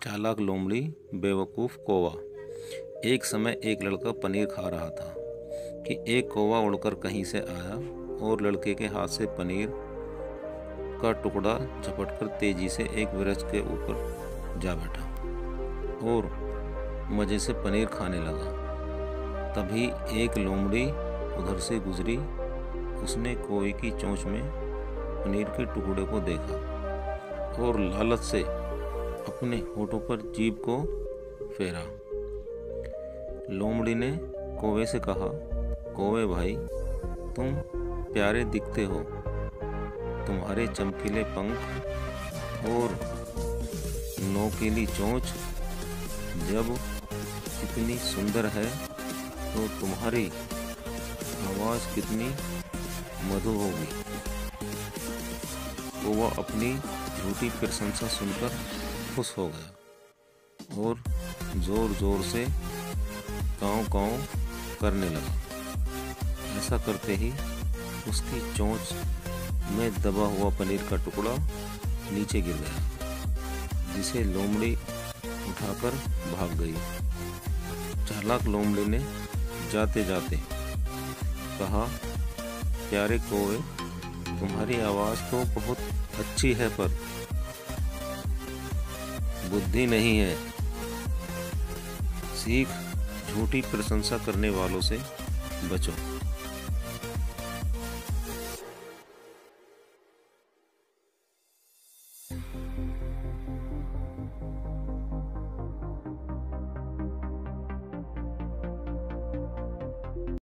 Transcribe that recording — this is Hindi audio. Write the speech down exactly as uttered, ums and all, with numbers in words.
चालाक लोमड़ी बेवकूफ़ कौवा। एक समय एक लड़का पनीर खा रहा था कि एक कौवा उड़कर कहीं से आया और लड़के के हाथ से पनीर का टुकड़ा झपटकर तेजी से एक वृक्ष के ऊपर जा बैठा और मज़े से पनीर खाने लगा। तभी एक लोमड़ी उधर से गुजरी। उसने कौवे की चोंच में पनीर के टुकड़े को देखा और लालच से अपने होठों पर जीभ को फेरा। लोमड़ी ने कौवे से कहा, कौवे भाई, तुम प्यारे दिखते हो। तुम्हारे चमकीले पंख और नोकीली चोंच जब इतनी सुंदर है तो तुम्हारी आवाज़ कितनी मधुर होगी। कौवा अपनी झूठी प्रशंसा सुनकर खुश हो गया और जोर जोर से काँव काँव करने लगा। ऐसा करते ही उसकी चोंच में दबा हुआ पनीर का टुकड़ा नीचे गिर गया, जिसे लोमड़ी उठाकर भाग गई। चालाक लोमड़ी ने जाते जाते कहा, प्यारे कौवे, तुम्हारी आवाज़ तो बहुत अच्छी है पर बुद्धि नहीं है। सीख झूठी प्रशंसा करने वालों से बचो।